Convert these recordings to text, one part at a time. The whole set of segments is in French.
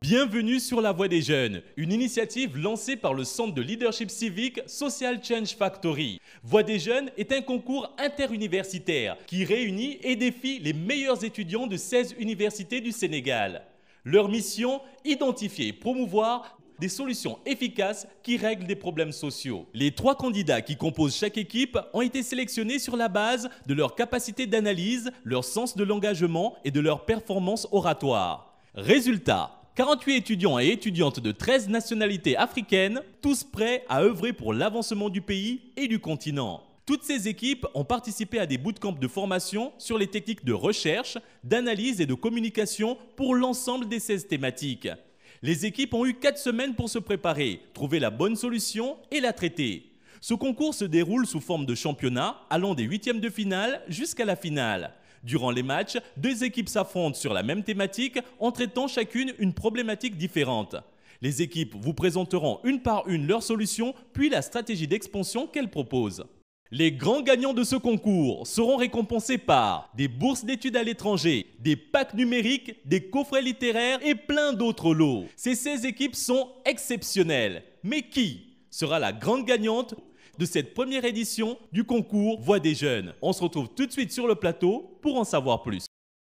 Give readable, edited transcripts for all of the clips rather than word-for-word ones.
Bienvenue sur La Voix des Jeunes, une initiative lancée par le Centre de leadership civique Social Change Factory. Voix des Jeunes est un concours interuniversitaire qui réunit et défie les meilleurs étudiants de 16 universités du Sénégal. Leur mission, identifier et promouvoir des solutions efficaces qui règlent des problèmes sociaux. Les 3 candidats qui composent chaque équipe ont été sélectionnés sur la base de leur capacité d'analyse, leur sens de l'engagement et de leur performance oratoire. Résultat, 48 étudiants et étudiantes de 13 nationalités africaines, tous prêts à œuvrer pour l'avancement du pays et du continent. Toutes ces équipes ont participé à des bootcamps de formation sur les techniques de recherche, d'analyse et de communication pour l'ensemble des 16 thématiques. Les équipes ont eu 4 semaines pour se préparer, trouver la bonne solution et la traiter. Ce concours se déroule sous forme de championnat, allant des 8e de finale jusqu'à la finale. Durant les matchs, 2 équipes s'affrontent sur la même thématique en traitant chacune une problématique différente. Les équipes vous présenteront une par une leurs solutions, puis la stratégie d'expansion qu'elles proposent. Les grands gagnants de ce concours seront récompensés par des bourses d'études à l'étranger, des packs numériques, des coffrets littéraires et plein d'autres lots. Ces 16 équipes sont exceptionnelles. Mais qui sera la grande gagnante de cette première édition du concours Voix des Jeunes? On se retrouve tout de suite sur le plateau pour en savoir plus.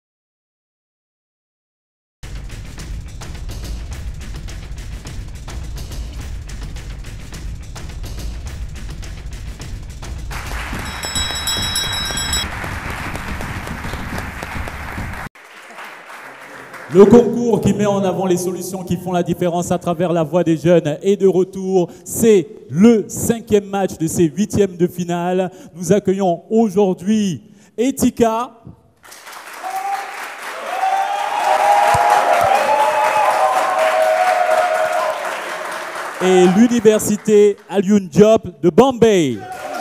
Le concours qui met en avant les solutions qui font la différence à travers la Voix des Jeunes est de retour. C'est le 5e match de ces 8e de finale. Nous accueillons aujourd'hui Etika. Et l'université Alioune Diop de Bombay.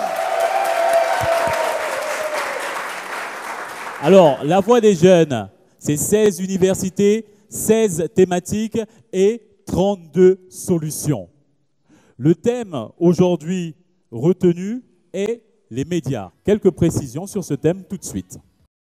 Alors, la Voix des Jeunes, c'est 16 universités, 16 thématiques et 32 solutions. Le thème aujourd'hui retenu est les médias. Quelques précisions sur ce thème tout de suite.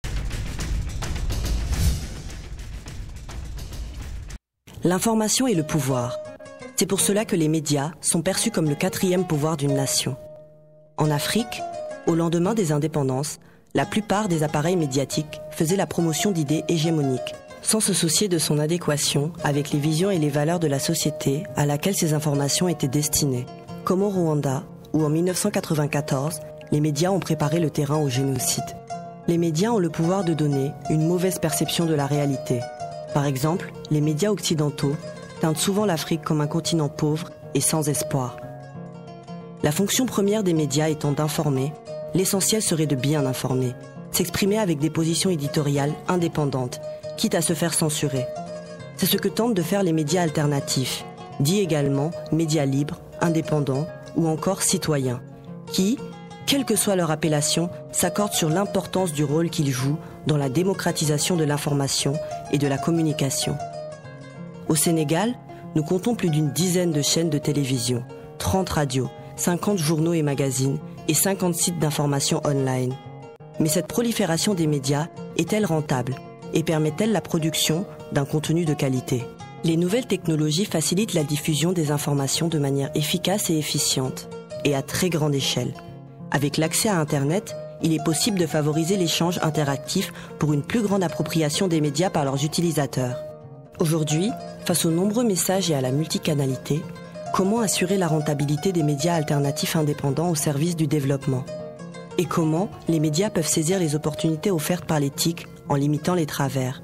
L'information est le pouvoir. C'est pour cela que les médias sont perçus comme le 4e pouvoir d'une nation. En Afrique, au lendemain des indépendances, la plupart des appareils médiatiques faisaient la promotion d'idées hégémoniques, sans se soucier de son adéquation avec les visions et les valeurs de la société à laquelle ces informations étaient destinées. Comme au Rwanda, où en 1994, les médias ont préparé le terrain au génocide. Les médias ont le pouvoir de donner une mauvaise perception de la réalité. Par exemple, les médias occidentaux teintent souvent l'Afrique comme un continent pauvre et sans espoir. La fonction première des médias étant d'informer, l'essentiel serait de bien informer, s'exprimer avec des positions éditoriales indépendantes, quitte à se faire censurer. C'est ce que tentent de faire les médias alternatifs, dits également médias libres, indépendants ou encore citoyens, qui, quelle que soit leur appellation, s'accordent sur l'importance du rôle qu'ils jouent dans la démocratisation de l'information et de la communication. Au Sénégal, nous comptons plus d'une dizaine de chaînes de télévision, 30 radios, 50 journaux et magazines et 50 sites d'information online. Mais cette prolifération des médias est-elle rentable et permet-elle la production d'un contenu de qualité? Les nouvelles technologies facilitent la diffusion des informations de manière efficace et efficiente, et à très grande échelle. Avec l'accès à Internet, il est possible de favoriser l'échange interactif pour une plus grande appropriation des médias par leurs utilisateurs. Aujourd'hui, face aux nombreux messages et à la multicanalité, comment assurer la rentabilité des médias alternatifs indépendants au service du développement? Et comment les médias peuvent saisir les opportunités offertes par l'éthique en limitant les travers?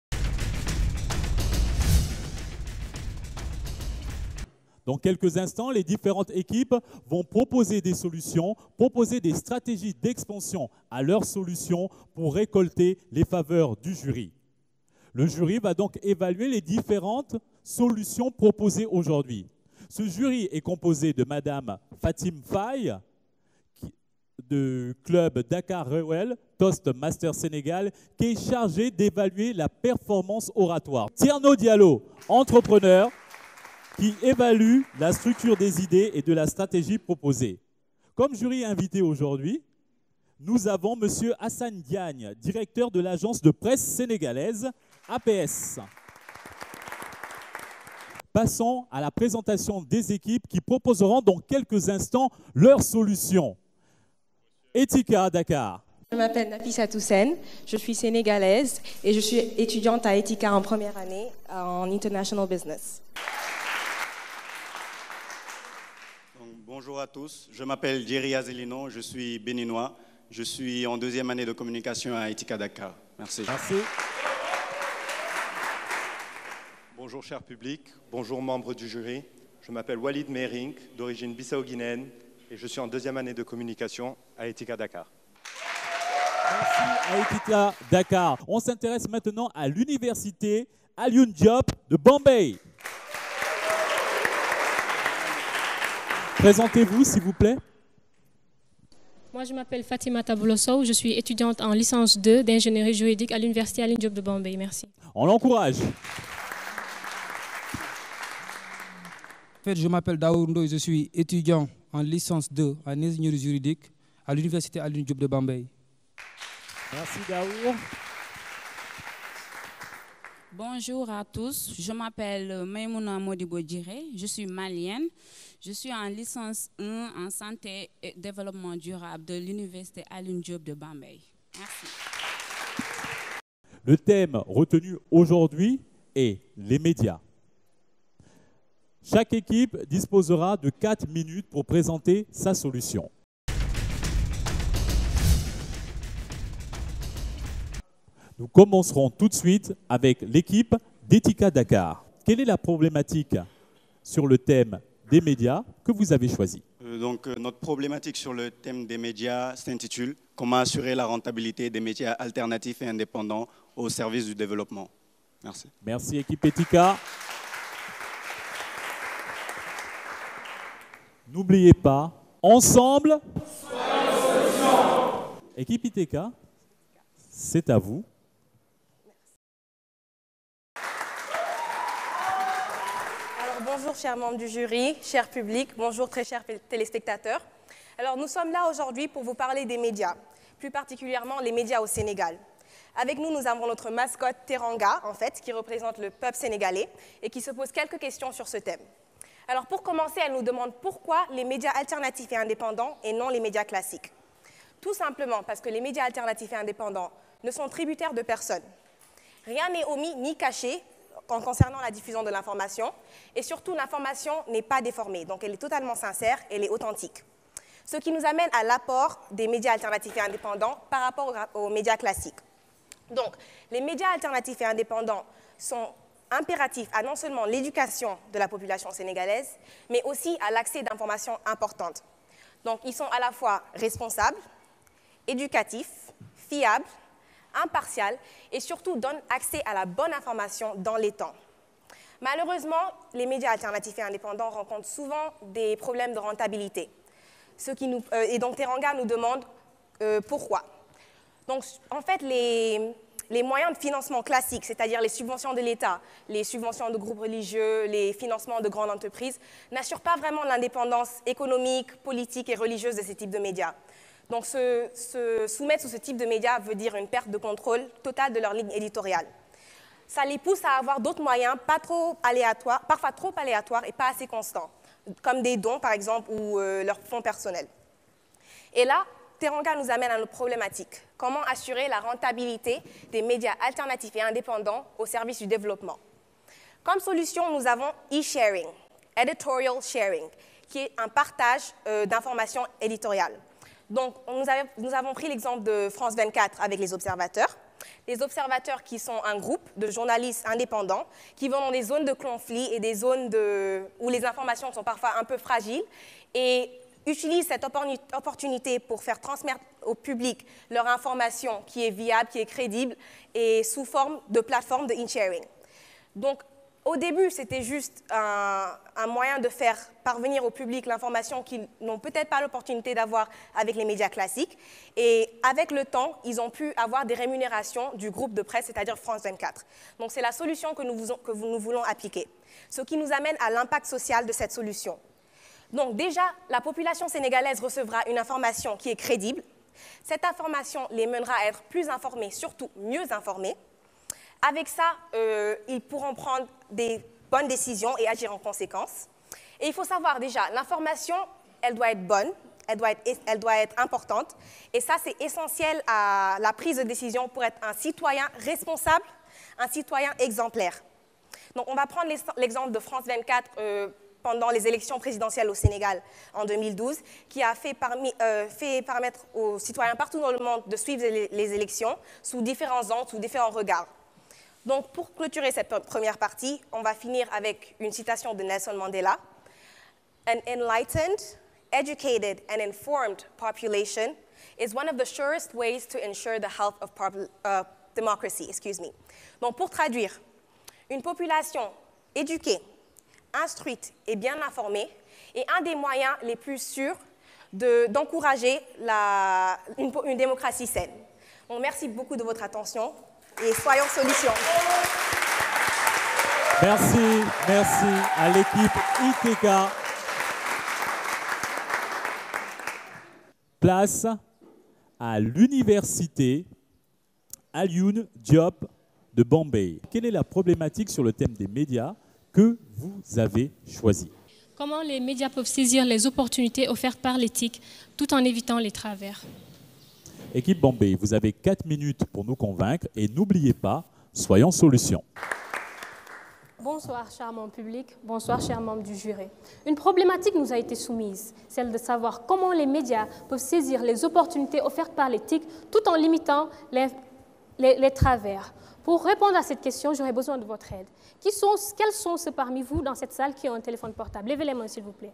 Dans quelques instants, les différentes équipes vont proposer des solutions, proposer des stratégies d'expansion à leurs solutions pour récolter les faveurs du jury. Le jury va donc évaluer les différentes solutions proposées aujourd'hui. Ce jury est composé de Madame Fatim Faye, du club Dakar Rewel, Toastmaster Sénégal, qui est chargée d'évaluer la performance oratoire. Tierno Diallo, entrepreneur, qui évalue la structure des idées et de la stratégie proposée. Comme jury invité aujourd'hui, nous avons M. Hassan Diagne, directeur de l'agence de presse sénégalaise APS. Passons à la présentation des équipes qui proposeront dans quelques instants leurs solutions. Etika Dakar. Je m'appelle Nafisa Toussen, je suis sénégalaise et je suis étudiante à Etika en première année en International Business. Bonjour à tous, je m'appelle Jerry Azelino, je suis béninois, je suis en deuxième année de communication à Etika Dakar. Merci. Merci. Bonjour cher public, bonjour membres du jury, je m'appelle Walid Mehring, d'origine bissau-guinéenne et je suis en deuxième année de communication à Etika Dakar. Merci à Etika Dakar. On s'intéresse maintenant à l'université Alioune Diop de Bombay. Présentez-vous s'il vous plaît. Moi, je m'appelle Fatima Taboulosso, je suis étudiante en licence 2 d'ingénierie juridique à l'université Alioune Diop de Bombay. Merci. On l'encourage. En fait, je m'appelle Daour Ndoye, je suis étudiant en licence 2 en ingénierie juridique à l'université Alioune Diop de Bombay. Merci Daour. Bonjour à tous, je m'appelle Maïmouna Modibo Djiré, je suis malienne, je suis en licence 1 en santé et développement durable de l'université Alioune Diop de Bombay. Merci. Le thème retenu aujourd'hui est les médias. Chaque équipe disposera de 4 minutes pour présenter sa solution. Nous commencerons tout de suite avec l'équipe d'Etika Dakar. Quelle est la problématique sur le thème des médias que vous avez choisi? Notre problématique sur le thème des médias s'intitule « Comment assurer la rentabilité des médias alternatifs et indépendants au service du développement ». Merci. Merci équipe Etika. N'oubliez pas, ensemble, équipe Etika, c'est à vous. Bonjour chers membres du jury, cher public, bonjour très chers téléspectateurs. Alors nous sommes là aujourd'hui pour vous parler des médias, plus particulièrement les médias au Sénégal. Avec nous, nous avons notre mascotte Teranga, en fait, qui représente le peuple sénégalais et qui se pose quelques questions sur ce thème. Alors pour commencer, elle nous demande pourquoi les médias alternatifs et indépendants et non les médias classiques. Tout simplement parce que les médias alternatifs et indépendants ne sont tributaires de personne. Rien n'est omis ni caché en concernant la diffusion de l'information, et surtout l'information n'est pas déformée, donc elle est totalement sincère, elle est authentique. Ce qui nous amène à l'apport des médias alternatifs et indépendants par rapport aux médias classiques. Donc, les médias alternatifs et indépendants sont impératifs à non seulement l'éducation de la population sénégalaise, mais aussi à l'accès d'informations importantes. Donc, ils sont à la fois responsables, éducatifs, fiables, impartial et surtout donne accès à la bonne information dans les temps. Malheureusement, les médias alternatifs et indépendants rencontrent souvent des problèmes de rentabilité. Et donc Teranga nous demande pourquoi. Donc en fait, les moyens de financement classiques, c'est-à-dire les subventions de l'État, les subventions de groupes religieux, les financements de grandes entreprises, n'assurent pas vraiment l'indépendance économique, politique et religieuse de ces types de médias. Donc se soumettre sous ce type de médias veut dire une perte de contrôle totale de leur ligne éditoriale. Ça les pousse à avoir d'autres moyens, pas trop aléatoires, parfois trop aléatoires et pas assez constants, comme des dons par exemple ou leurs fonds personnels. Et là, Teranga nous amène à notre problématique. Comment assurer la rentabilité des médias alternatifs et indépendants au service du développement? Comme solution, nous avons e-sharing, editorial sharing, qui est un partage d'informations éditoriales. Donc, nous avons pris l'exemple de France 24 avec les observateurs. Les observateurs qui sont un groupe de journalistes indépendants qui vont dans des zones de conflit et des zones où les informations sont parfois un peu fragiles et utilisent cette opportunité pour faire transmettre au public leur information qui est viable, qui est crédible et sous forme de plateforme de e-sharing. Donc, au début, c'était juste un moyen de faire parvenir au public l'information qu'ils n'ont peut-être pas l'opportunité d'avoir avec les médias classiques. Et avec le temps, ils ont pu avoir des rémunérations du groupe de presse, c'est-à-dire France 24. Donc c'est la solution que nous voulons appliquer. Ce qui nous amène à l'impact social de cette solution. Donc déjà, la population sénégalaise recevra une information qui est crédible. Cette information les mènera à être plus informés, surtout mieux informés. Avec ça, ils pourront prendre des bonnes décisions et agir en conséquence. Et il faut savoir déjà, l'information, elle doit être bonne, elle doit être importante. Et ça, c'est essentiel à la prise de décision pour être un citoyen responsable, un citoyen exemplaire. Donc, on va prendre l'exemple de France 24 pendant les élections présidentielles au Sénégal en 2012, qui a fait permettre aux citoyens partout dans le monde de suivre les élections sous différents angles, sous différents regards. Donc, pour clôturer cette première partie, on va finir avec une citation de Nelson Mandela. An enlightened, educated and informed population is one of the surest ways to ensure the health of democracy. Donc, pour traduire, une population éduquée, instruite et bien informée est un des moyens les plus sûrs d'encourager une démocratie saine. Donc, merci beaucoup de votre attention et soyons solutions. Merci à l'équipe ITK. Place à l'université Alioune Diop de Bombay. Quelle est la problématique sur le thème des médias que vous avez choisi? Comment les médias peuvent saisir les opportunités offertes par l'éthique tout en évitant les travers? Équipe Bombay, vous avez 4 minutes pour nous convaincre et n'oubliez pas, soyons solutions. Bonsoir, charmant public. Bonsoir, chers membres du jury. Une problématique nous a été soumise, celle de savoir comment les médias peuvent saisir les opportunités offertes par l'éthique tout en limitant les travers. Pour répondre à cette question, j'aurais besoin de votre aide. Quels sont ceux parmi vous dans cette salle qui ont un téléphone portable? Levez les mains, s'il vous plaît.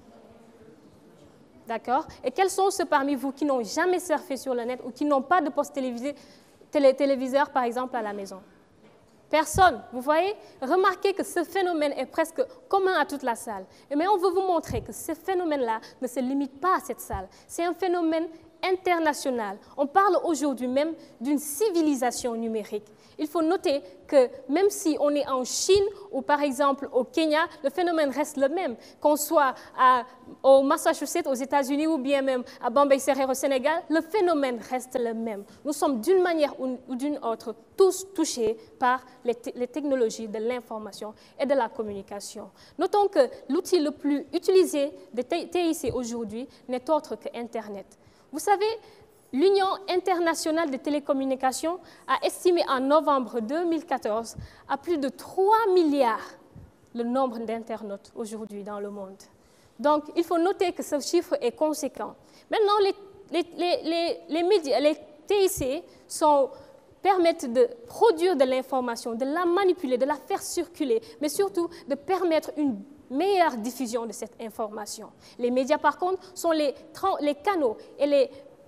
D'accord? Et quels sont ceux parmi vous qui n'ont jamais surfé sur le net ou qui n'ont pas de poste téléviseur, par exemple, à la maison? Personne. Vous voyez? Remarquez que ce phénomène est presque commun à toute la salle. Mais on veut vous montrer que ce phénomène-là ne se limite pas à cette salle. C'est un phénomène international. On parle aujourd'hui même d'une civilisation numérique. Il faut noter que même si on est en Chine ou par exemple au Kenya, le phénomène reste le même. Qu'on soit au Massachusetts, aux États-Unis ou bien même à Bambaï-Serré au Sénégal, le phénomène reste le même. Nous sommes d'une manière ou d'une autre tous touchés par les technologies de l'information et de la communication. Notons que l'outil le plus utilisé de TIC aujourd'hui n'est autre que Internet. Vous savez, l'Union internationale des télécommunications a estimé en novembre 2014 à plus de 3 milliards le nombre d'internautes aujourd'hui dans le monde. Donc, il faut noter que ce chiffre est conséquent. Maintenant, les médias, les TIC permettent de produire de l'information, de la manipuler, de la faire circuler, mais surtout de permettre une meilleure diffusion de cette information. Les médias, par contre, sont les canaux et les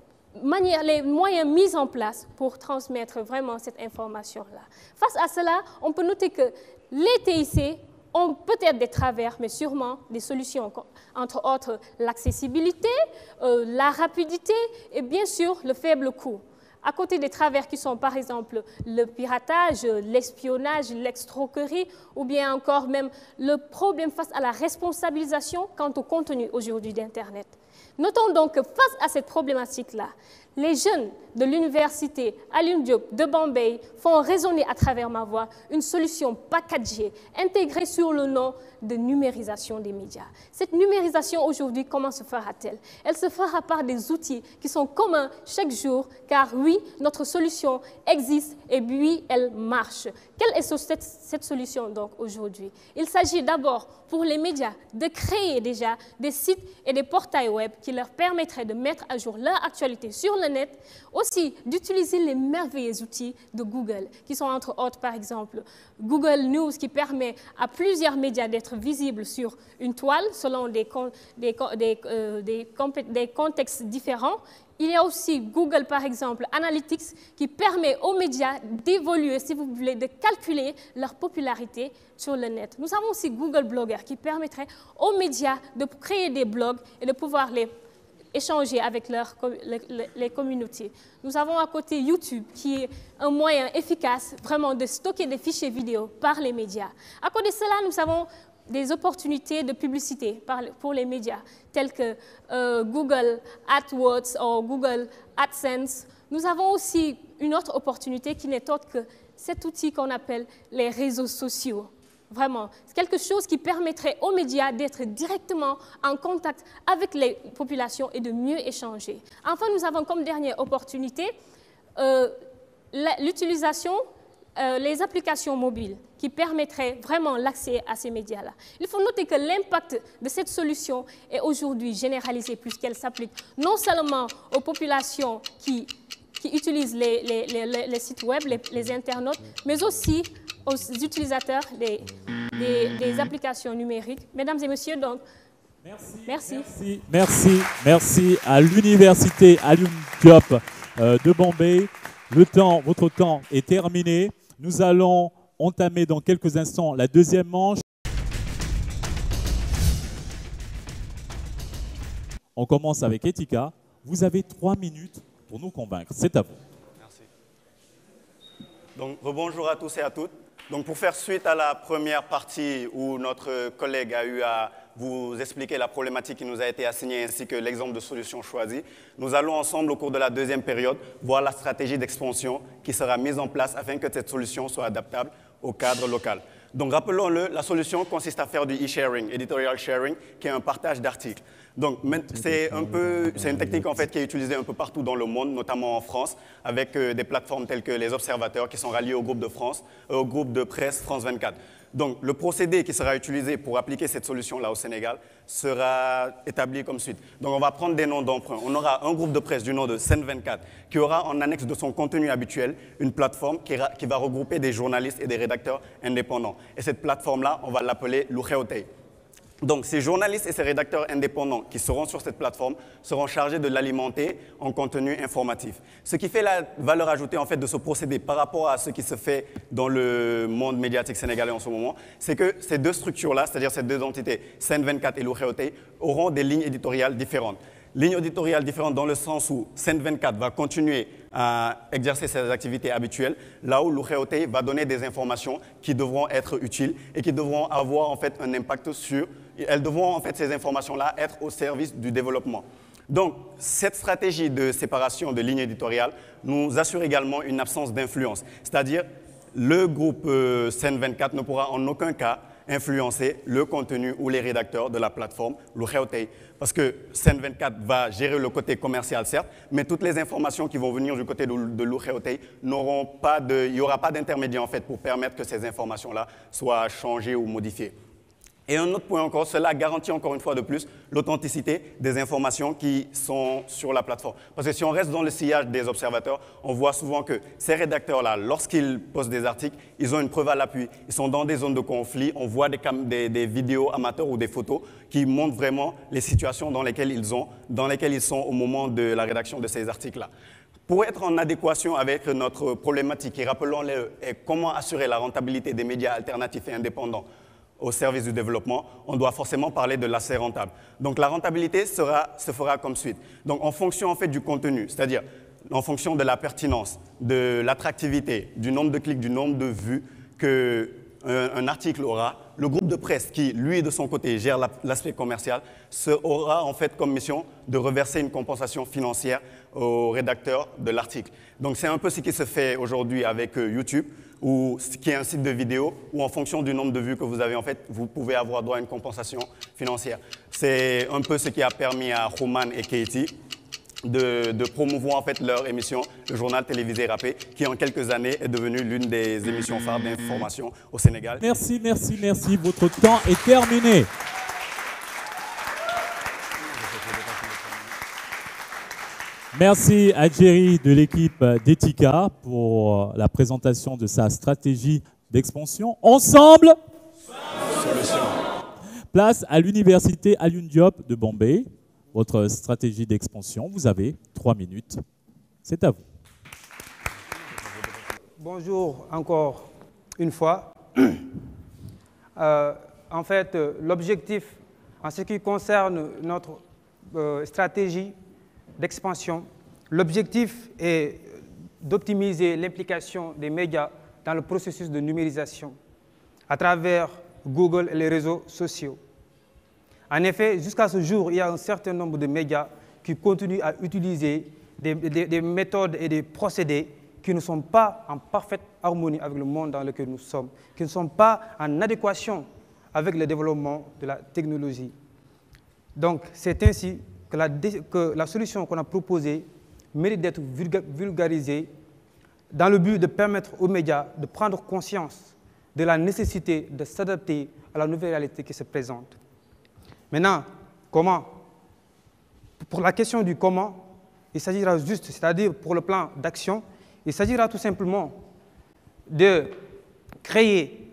moyens mis en place pour transmettre vraiment cette information-là. Face à cela, on peut noter que les TIC ont peut-être des travers, mais sûrement des solutions, entre autres l'accessibilité, la rapidité et bien sûr le faible coût. À côté des travers qui sont par exemple le piratage, l'espionnage, l'escroquerie ou bien encore même le problème face à la responsabilisation quant au contenu aujourd'hui d'Internet. Notons donc que face à cette problématique-là, les jeunes de l'université Alioune Diop de Bombay font résonner à travers ma voix une solution packagée, intégrée sur le nom de numérisation des médias. Cette numérisation aujourd'hui, comment se fera-t-elle? Elle se fera par des outils qui sont communs chaque jour, car oui, notre solution existe et oui, elle marche. Quelle est cette solution donc aujourd'hui? Il s'agit d'abord pour les médias de créer déjà des sites et des portails web qui leur permettraient de mettre à jour leur actualité sur le net, aussi d'utiliser les merveilleux outils de Google, qui sont entre autres par exemple Google News qui permet à plusieurs médias d'être visibles sur une toile selon des contextes différents. Il y a aussi Google, par exemple, Analytics, qui permet aux médias d'évoluer, si vous voulez, de calculer leur popularité sur le net. Nous avons aussi Google Blogger, qui permettrait aux médias de créer des blogs et de pouvoir les échanger avec les communautés. Nous avons à côté YouTube, qui est un moyen efficace vraiment de stocker des fichiers vidéo par les médias. À côté de cela, nous avons des opportunités de publicité pour les médias, tels que Google AdWords ou Google AdSense. Nous avons aussi une autre opportunité qui n'est autre que cet outil qu'on appelle les réseaux sociaux. Vraiment, c'est quelque chose qui permettrait aux médias d'être directement en contact avec les populations et de mieux échanger. Enfin, nous avons comme dernière opportunité l'utilisation, les applications mobiles qui permettraient vraiment l'accès à ces médias-là. Il faut noter que l'impact de cette solution est aujourd'hui généralisé puisqu'elle s'applique non seulement aux populations qui utilisent les sites web, les internautes, mais aussi aux utilisateurs des applications numériques. Mesdames et messieurs, donc, merci à l'Université Alioune Diop de Bombay. Votre temps est terminé. Nous allons entamer dans quelques instants la deuxième manche. On commence avec Etika. Vous avez 3 minutes pour nous convaincre. C'est à vous. Merci. Donc, rebonjour à tous et à toutes. Donc, pour faire suite à la première partie où notre collègue a eu à vous expliquer la problématique qui nous a été assignée ainsi que l'exemple de solution choisie, nous allons ensemble au cours de la deuxième période voir la stratégie d'expansion qui sera mise en place afin que cette solution soit adaptable au cadre local. Donc, rappelons-le, la solution consiste à faire du e-sharing, editorial sharing, qui est un partage d'articles. Donc, c'est une technique en fait qui est utilisée un peu partout dans le monde, notamment en France, avec des plateformes telles que les observateurs qui sont ralliés au groupe de presse France 24. Donc, le procédé qui sera utilisé pour appliquer cette solution-là au Sénégal sera établi comme suit. Donc, on va prendre des noms d'emprunt. On aura un groupe de presse du nom de Sen 24 qui aura en annexe de son contenu habituel une plateforme qui va regrouper des journalistes et des rédacteurs indépendants. Et cette plateforme-là, on va l'appeler Lucheotei. Donc, ces journalistes et ces rédacteurs indépendants qui seront sur cette plateforme seront chargés de l'alimenter en contenu informatif. Ce qui fait la valeur ajoutée en fait, de ce procédé par rapport à ce qui se fait dans le monde médiatique sénégalais en ce moment, c'est que ces deux structures-là, c'est-à-dire ces deux entités, Sen 24 et Lucheotei, auront des lignes éditoriales différentes. Ligne éditoriale différente dans le sens où Sen 24 va continuer à exercer ses activités habituelles, là où Lucheotei va donner des informations qui devront être utiles et qui devront avoir en fait, un impact sur... Elles devront, en fait, ces informations-là être au service du développement. Donc, cette stratégie de séparation de lignes éditoriales nous assure également une absence d'influence. C'est-à-dire, le groupe Sen 24 ne pourra en aucun cas influencer le contenu ou les rédacteurs de la plateforme Lucheotei. Parce que Sen 24 va gérer le côté commercial, certes, mais toutes les informations qui vont venir du côté de Lucheotei il n'y aura pas d'intermédiaire en fait, pour permettre que ces informations-là soient changées ou modifiées. Et un autre point encore, cela garantit encore une fois de plus l'authenticité des informations qui sont sur la plateforme. Parce que si on reste dans le sillage des observateurs, on voit souvent que ces rédacteurs-là, lorsqu'ils postent des articles, ils ont une preuve à l'appui. Ils sont dans des zones de conflit, on voit des vidéos amateurs ou des photos qui montrent vraiment les situations dans lesquelles ils sont au moment de la rédaction de ces articles-là. Pour être en adéquation avec notre problématique, et rappelons-le, comment assurer la rentabilité des médias alternatifs et indépendants au service du développement, on doit forcément parler de l'assez rentable. Donc la rentabilité se fera comme suit. Donc en fonction en fait, du contenu, c'est-à-dire en fonction de la pertinence, de l'attractivité, du nombre de clics, du nombre de vues qu'un article aura, le groupe de presse qui, lui, de son côté, gère l'aspect commercial, aura en fait comme mission de reverser une compensation financière au rédacteur de l'article. Donc c'est un peu ce qui se fait aujourd'hui avec YouTube, qui est un site de vidéo où en fonction du nombre de vues que vous avez, en fait, vous pouvez avoir droit à une compensation financière. C'est un peu ce qui a permis à Roman et Katie de promouvoir en fait, leur émission, le journal télévisé Rappé, qui en quelques années est devenu l'une des émissions phares d'information au Sénégal. Merci. Votre temps est terminé. Merci à Jerry de l'équipe d'Etika pour la présentation de sa stratégie d'expansion. Ensemble, solution. Place à l'Université Alioune Diop de Bombay. Votre stratégie d'expansion, vous avez 3 minutes. C'est à vous. Bonjour encore une fois. En fait, l'objectif en ce qui concerne notre stratégie d'expansion, l'objectif est d'optimiser l'implication des médias dans le processus de numérisation à travers Google et les réseaux sociaux. En effet, jusqu'à ce jour, il y a un certain nombre de médias qui continuent à utiliser des méthodes et des procédés qui ne sont pas en parfaite harmonie avec le monde dans lequel nous sommes, qui ne sont pas en adéquation avec le développement de la technologie. Donc, c'est ainsi que la solution qu'on a proposée mérite d'être vulgarisée dans le but de permettre aux médias de prendre conscience de la nécessité de s'adapter à la nouvelle réalité qui se présente. Maintenant, comment? Pour la question du comment, il s'agira juste, c'est-à-dire pour le plan d'action, il s'agira tout simplement de créer,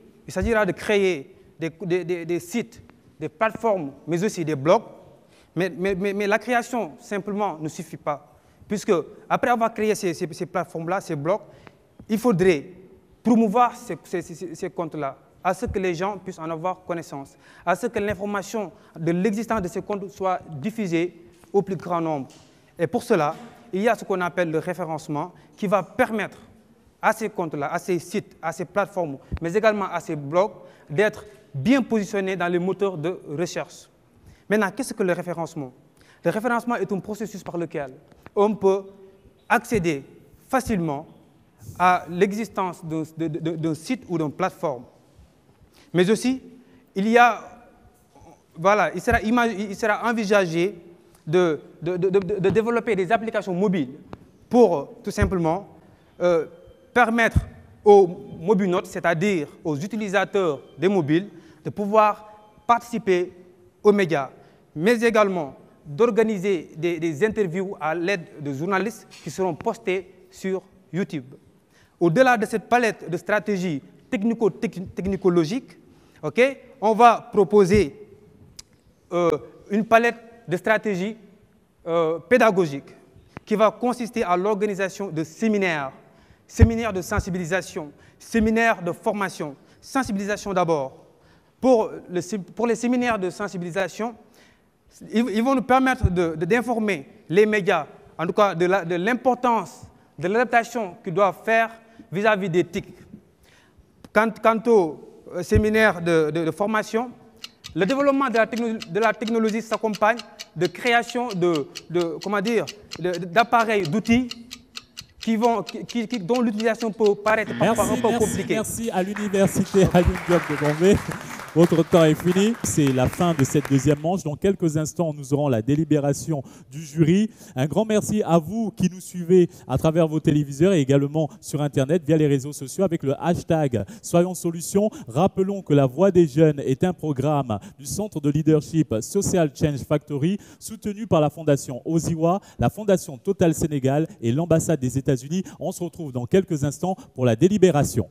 des sites, des plateformes, mais aussi des blogs. Mais la création simplement ne suffit pas. Puisque après avoir créé ces plateformes-là, ces blogs, il faudrait promouvoir ces comptes-là, à ce que les gens puissent en avoir connaissance, à ce que l'information de l'existence de ces comptes soit diffusée au plus grand nombre. Et pour cela, il y a ce qu'on appelle le référencement qui va permettre à ces comptes-là, à ces sites, à ces plateformes, mais également à ces blogs, d'être bien positionnés dans les moteurs de recherche. Maintenant, qu'est-ce que le référencement? Le référencement est un processus par lequel on peut accéder facilement à l'existence d'un site ou d'une plateforme. Mais aussi, il sera envisagé de développer des applications mobiles pour tout simplement permettre aux mobinotes, c'est-à-dire aux utilisateurs des mobiles, de pouvoir participer aux médias, mais également d'organiser des interviews à l'aide de journalistes qui seront postés sur YouTube. Au-delà de cette palette de stratégies technico-technologiques, on va proposer une palette de stratégies pédagogiques qui va consister à l'organisation de séminaires de sensibilisation, séminaires de formation, sensibilisation d'abord. Pour les séminaires de sensibilisation, ils vont nous permettre d'informer les médias, en tout cas de l'importance de l'adaptation qu'ils doivent faire vis-à-vis des TIC. Quant au séminaire de formation, le développement de la technologie s'accompagne de création d'appareils, d'outils dont l'utilisation peut paraître parfois un peu compliquée. Merci à l'Université Alioune Diop de Bombay. Votre temps est fini. C'est la fin de cette deuxième manche. Dans quelques instants, nous aurons la délibération du jury. Un grand merci à vous qui nous suivez à travers vos téléviseurs et également sur Internet via les réseaux sociaux avec le hashtag Soyons Solutions. Rappelons que La Voix des Jeunes est un programme du Centre de Leadership Social Change Factory soutenu par la Fondation Oziwa, la Fondation Total Sénégal et l'ambassade des États-Unis. On se retrouve dans quelques instants pour la délibération.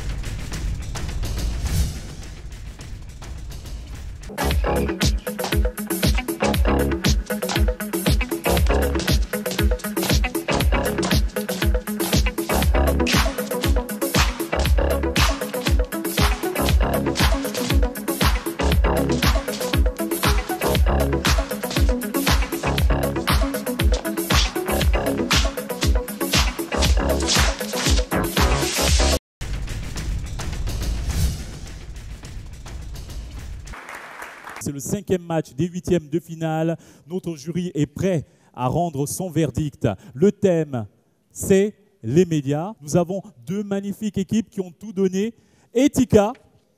C'est le 5e match des 8e de finale. Notre jury est prêt à rendre son verdict. Le thème, c'est les médias. Nous avons deux magnifiques équipes qui ont tout donné. Etika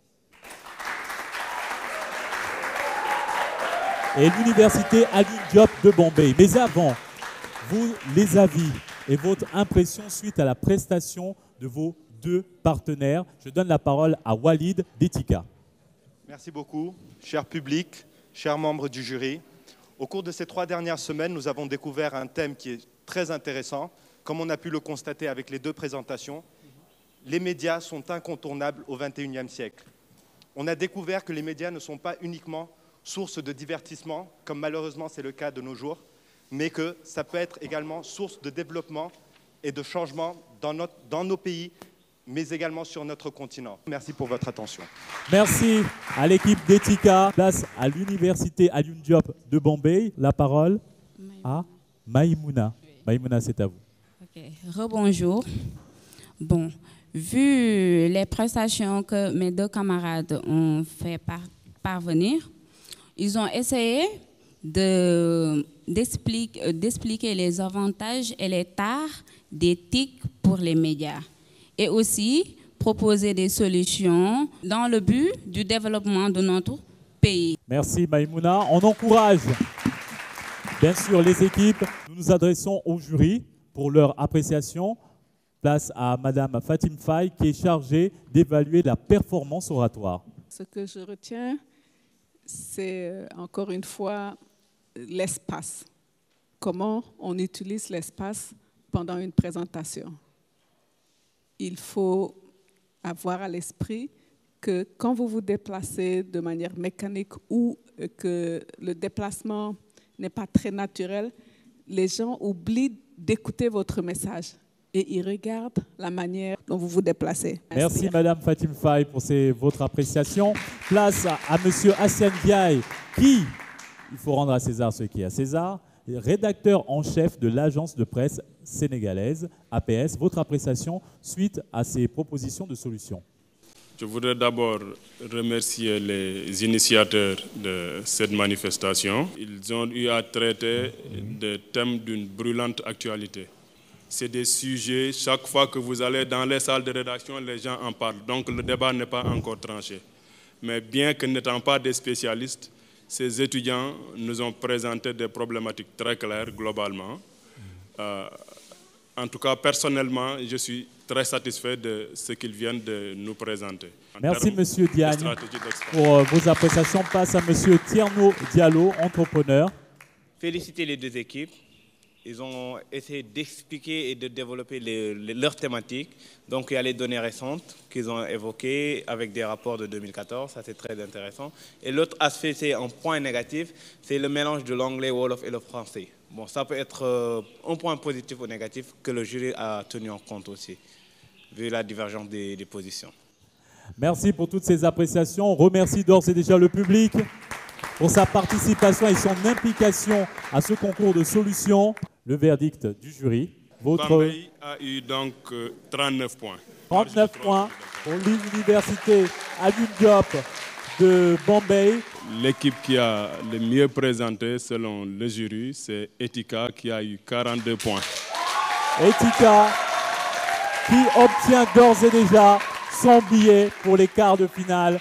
et l'Université Alioune Diop de Bombay. Mais avant, vous, les avis et votre impression suite à la prestation de vos deux partenaires. Je donne la parole à Walid d'Etika. Merci beaucoup, cher public, chers membres du jury. Au cours de ces 3 dernières semaines, nous avons découvert un thème qui est très intéressant. Comme on a pu le constater avec les 2 présentations, les médias sont incontournables au XXIe siècle. On a découvert que les médias ne sont pas uniquement source de divertissement, comme malheureusement c'est le cas de nos jours, mais que ça peut être également source de développement et de changement dans nos pays, mais également sur notre continent. Merci pour votre attention. Merci à l'équipe d'Etika. Place à l'Université Alioune Diop de Bombay. La parole à Maïmouna. Maïmouna, c'est à vous. Ok, rebonjour. Bon, vu les prestations que mes 2 camarades ont fait parvenir, ils ont essayé de d'expliquer les avantages et les tares des TIC pour les médias et aussi proposer des solutions dans le but du développement de notre pays. Merci Maïmouna. On encourage bien sûr les équipes. Nous nous adressons au jury pour leur appréciation. Place à Madame Fatim Faye qui est chargée d'évaluer la performance oratoire. Ce que je retiens, c'est encore une fois l'espace. Comment on utilise l'espace pendant une présentation. Il faut avoir à l'esprit que quand vous vous déplacez de manière mécanique ou que le déplacement n'est pas très naturel, les gens oublient d'écouter votre message et ils regardent la manière dont vous vous déplacez. Merci Madame Fatim Faye pour votre appréciation. Place à Monsieur Hassian Diaye qui, il faut rendre à César ce qui est à César, rédacteur en chef de l'agence de presse sénégalaise, APS. Votre appréciation suite à ces propositions de solutions. Je voudrais d'abord remercier les initiateurs de cette manifestation. Ils ont eu à traiter des thèmes d'une brûlante actualité. C'est des sujets, chaque fois que vous allez dans les salles de rédaction, les gens en parlent. Donc le débat n'est pas encore tranché. Mais bien que n'étant pas des spécialistes, ces étudiants nous ont présenté des problématiques très claires globalement. En tout cas, personnellement, je suis très satisfait de ce qu'ils viennent de nous présenter. Merci Monsieur Diagne pour vos appréciations. Passe à Monsieur Tierno Diallo, entrepreneur. Féliciter les deux équipes. Ils ont essayé d'expliquer et de développer leurs thématiques. Donc il y a les données récentes qu'ils ont évoquées avec des rapports de 2014, ça c'est très intéressant. Et l'autre aspect, c'est un point négatif, c'est le mélange de l'anglais, wolof et le français. Bon, ça peut être un point positif ou négatif que le jury a tenu en compte aussi, vu la divergence des positions. Merci pour toutes ces appréciations. On remercie d'ores et déjà le public pour sa participation et son implication à ce concours de solutions. Le verdict du jury. Bombay a eu donc 39 points. 39 points pour l'université Alioune Diop de Bombay. L'équipe qui a le mieux présenté selon le jury, c'est Etika qui a eu 42 points. Etika qui obtient d'ores et déjà son billet pour les quarts de finale.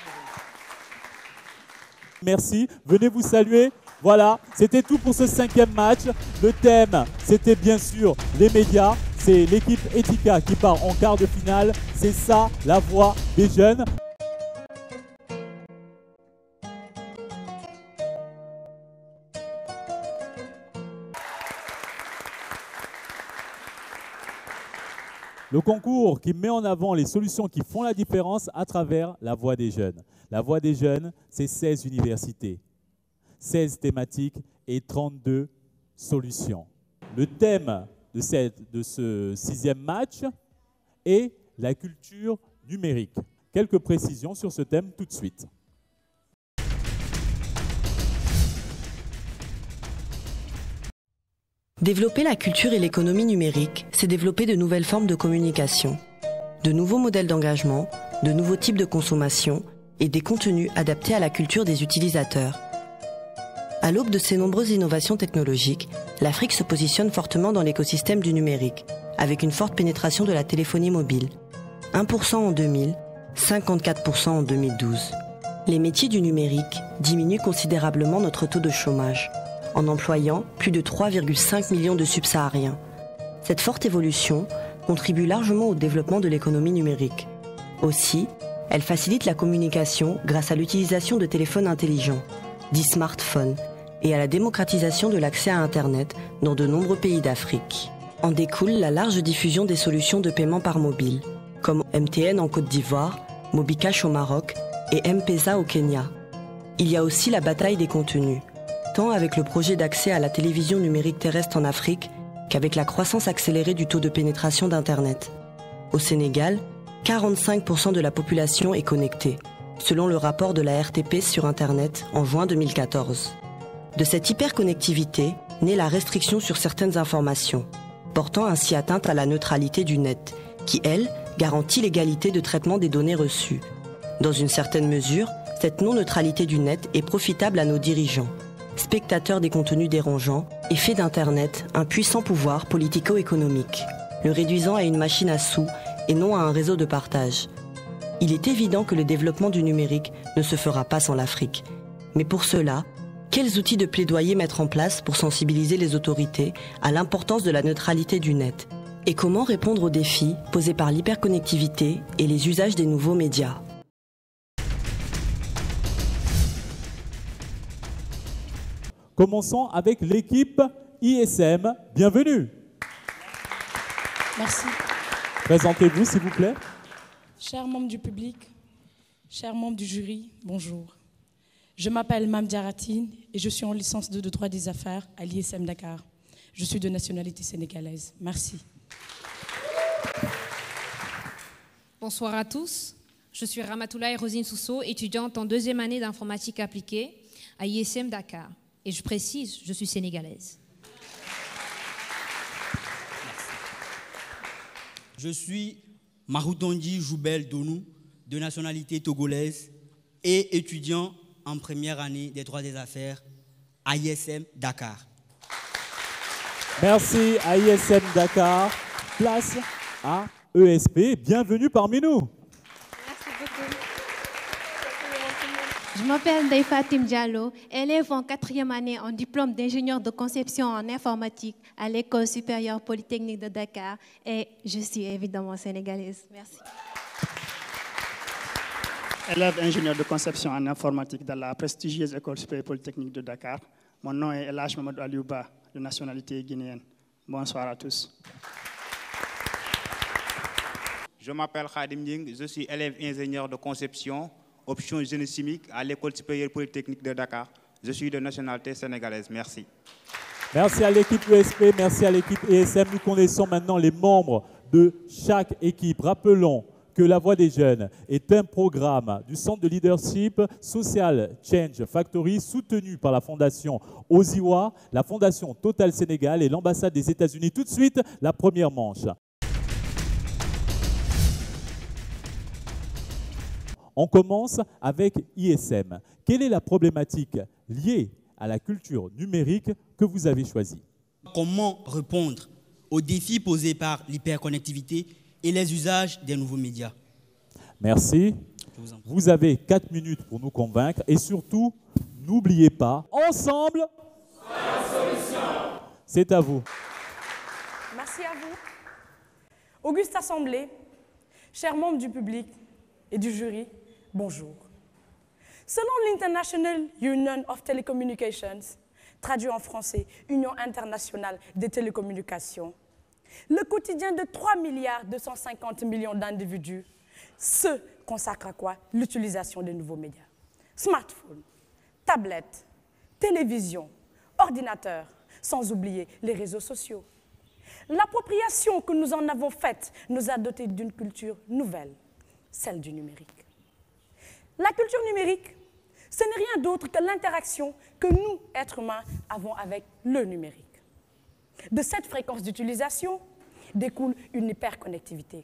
Merci. Venez vous saluer. Voilà, c'était tout pour ce 5e match. Le thème, c'était bien sûr les médias. C'est l'équipe Etika qui part en quart de finale. C'est ça, la voix des jeunes. Le concours qui met en avant les solutions qui font la différence à travers la voix des jeunes. La voix des jeunes, c'est 16 universités, 16 thématiques et 32 solutions. Le thème de ce 6e match est la culture numérique. Quelques précisions sur ce thème tout de suite. Développer la culture et l'économie numérique, c'est développer de nouvelles formes de communication, de nouveaux modèles d'engagement, de nouveaux types de consommation et des contenus adaptés à la culture des utilisateurs. À l'aube de ces nombreuses innovations technologiques, l'Afrique se positionne fortement dans l'écosystème du numérique, avec une forte pénétration de la téléphonie mobile. 1% en 2000, 54% en 2012. Les métiers du numérique diminuent considérablement notre taux de chômage, en employant plus de 3,5 millions de subsahariens. Cette forte évolution contribue largement au développement de l'économie numérique. Aussi, elle facilite la communication grâce à l'utilisation de téléphones intelligents, dits smartphones, et à la démocratisation de l'accès à Internet dans de nombreux pays d'Afrique. En découle la large diffusion des solutions de paiement par mobile, comme MTN en Côte d'Ivoire, Mobicash au Maroc et M-Pesa au Kenya. Il y a aussi la bataille des contenus, tant avec le projet d'accès à la télévision numérique terrestre en Afrique qu'avec la croissance accélérée du taux de pénétration d'Internet. Au Sénégal, 45% de la population est connectée, selon le rapport de la RTP sur Internet en juin 2014. De cette hyperconnectivité naît la restriction sur certaines informations, portant ainsi atteinte à la neutralité du net, qui, elle, garantit l'égalité de traitement des données reçues. Dans une certaine mesure, cette non-neutralité du net est profitable à nos dirigeants, spectateur des contenus dérangeants et fait d'Internet un puissant pouvoir politico-économique, le réduisant à une machine à sous et non à un réseau de partage. Il est évident que le développement du numérique ne se fera pas sans l'Afrique. Mais pour cela, quels outils de plaidoyer mettre en place pour sensibiliser les autorités à l'importance de la neutralité du net? Et comment répondre aux défis posés par l'hyperconnectivité et les usages des nouveaux médias? Commençons avec l'équipe ISM. Bienvenue. Merci. Présentez-vous, s'il vous plaît. Chers membres du public, chers membres du jury, bonjour. Je m'appelle Mam Diaratine et je suis en licence 2 de droit des affaires à l'ISM Dakar. Je suis de nationalité sénégalaise. Merci. Bonsoir à tous. Je suis Ramatoulaye Rosine Sousso, étudiante en 2e année d'informatique appliquée à ISM Dakar. Et je précise, je suis sénégalaise. Je suis Maroutondi Joubel Donou, de nationalité togolaise et étudiant en première année des droits des affaires à ISM Dakar. Merci à ISM Dakar. Place à ESP. Bienvenue parmi nous. Je m'appelle Deifatim Diallo, élève en 4e année en diplôme d'ingénieur de conception en informatique à l'École supérieure polytechnique de Dakar et je suis évidemment sénégalaise. Merci. Élève ingénieur de conception en informatique dans la prestigieuse École supérieure polytechnique de Dakar. Mon nom est El Hadj Mamadou Aliouba, de nationalité guinéenne. Bonsoir à tous. Je m'appelle Khadim Ning, je suis élève ingénieur de conception option génie chimique à l'École supérieure polytechnique de Dakar. Je suis de nationalité sénégalaise. Merci. Merci à l'équipe ESP, merci à l'équipe ESM. Nous connaissons maintenant les membres de chaque équipe. Rappelons que La Voix des Jeunes est un programme du Centre de Leadership Social Change Factory soutenu par la Fondation Oziwa, la Fondation Total Sénégal et l'ambassade des États-Unis. Tout de suite, la première manche. On commence avec ISM. Quelle est la problématique liée à la culture numérique que vous avez choisie? Comment répondre aux défis posés par l'hyperconnectivité et les usages des nouveaux médias? Merci. Vous avez 4 minutes pour nous convaincre et surtout, n'oubliez pas, ensemble, c'est à vous. Merci à vous. Auguste Assemblée, chers membres du public et du jury, bonjour. Selon l'International Union of Telecommunications, traduit en français Union internationale des télécommunications, le quotidien de 3,250 milliards d'individus se consacre à quoi? L'utilisation des nouveaux médias. Smartphones, tablettes, télévision, ordinateurs, sans oublier les réseaux sociaux. L'appropriation que nous en avons faite nous a dotés d'une culture nouvelle, celle du numérique. La culture numérique, ce n'est rien d'autre que l'interaction que nous, êtres humains, avons avec le numérique. De cette fréquence d'utilisation découle une hyperconnectivité.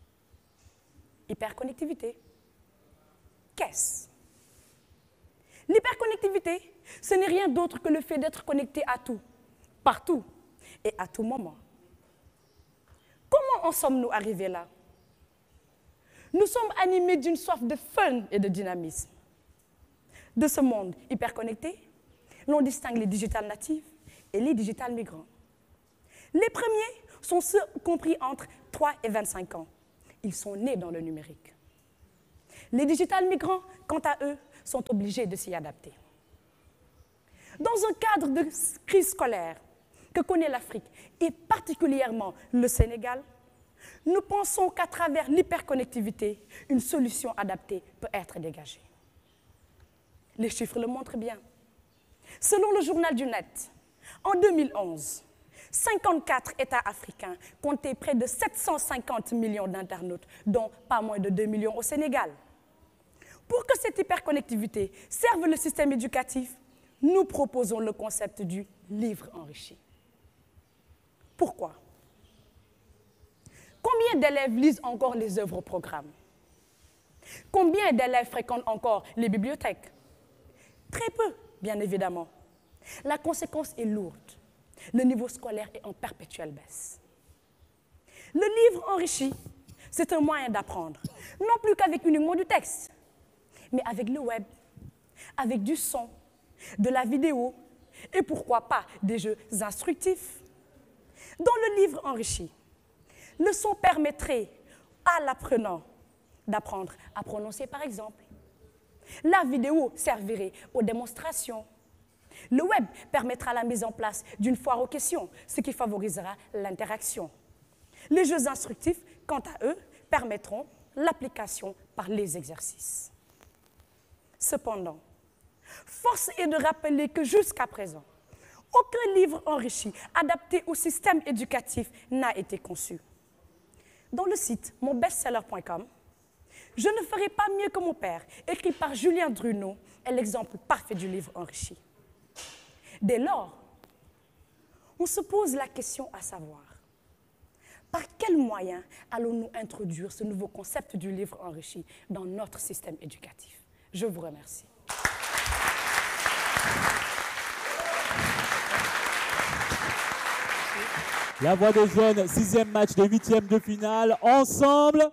Hyperconnectivité, qu'est-ce? L'hyperconnectivité, ce n'est rien d'autre que le fait d'être connecté à tout, partout et à tout moment. Comment en sommes-nous arrivés là? Nous sommes animés d'une soif de fun et de dynamisme. De ce monde hyperconnecté, l'on distingue les digital natifs et les digital migrants. Les premiers sont ceux compris entre 3 et 25 ans. Ils sont nés dans le numérique. Les digital migrants, quant à eux, sont obligés de s'y adapter. Dans un cadre de crise scolaire que connaît l'Afrique et particulièrement le Sénégal, nous pensons qu'à travers l'hyperconnectivité, une solution adaptée peut être dégagée. Les chiffres le montrent bien. Selon le journal du Net, en 2011, 54 États africains comptaient près de 750 millions d'internautes, dont pas moins de 2 millions au Sénégal. Pour que cette hyperconnectivité serve le système éducatif, nous proposons le concept du livre enrichi. Pourquoi? Combien d'élèves lisent encore les œuvres au programme? Combien d'élèves fréquentent encore les bibliothèques? Très peu, bien évidemment. La conséquence est lourde. Le niveau scolaire est en perpétuelle baisse. Le livre enrichi, c'est un moyen d'apprendre, non plus qu'avec uniquement du texte, mais avec le web, avec du son, de la vidéo et pourquoi pas des jeux instructifs. Dans le livre enrichi, le son permettrait à l'apprenant d'apprendre à prononcer par exemple. La vidéo servirait aux démonstrations. Le web permettra la mise en place d'une foire aux questions, ce qui favorisera l'interaction. Les jeux instructifs, quant à eux, permettront l'application par les exercices. Cependant, force est de rappeler que jusqu'à présent, aucun livre enrichi adapté au système éducatif n'a été conçu. Dans le site monbestseller.com, Je ne ferai pas mieux que mon père, écrit par Julien Druneau, est l'exemple parfait du livre enrichi. Dès lors, on se pose la question à savoir, par quels moyens allons-nous introduire ce nouveau concept du livre enrichi dans notre système éducatif? Je vous remercie. La Voix des Jeunes, 6e match des 8e de finale. Ensemble,